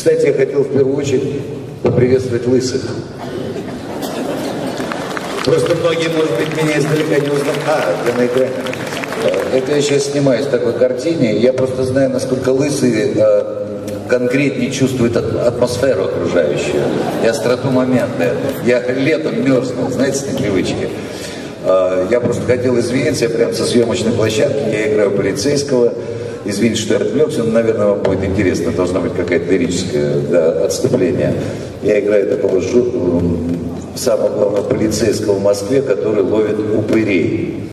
Кстати, я хотел в первую очередь поприветствовать лысых. Просто многие, может быть, меня издалека не узнают. Я на экране. Это я сейчас снимаюсь в такой картине. Я просто знаю, насколько лысые конкретнее чувствуют атмосферу окружающую и остроту момента. Я летом мерзнул, знаете, с непривычки. Я просто хотел извиниться, я прямо со съемочной площадки, я играю полицейского. Извините, что я отвлекся, но, наверное, вам будет интересно, должна быть какая-то лирическое отступление. Я играю такого самого главного полицейского в Москве, который ловит упырей.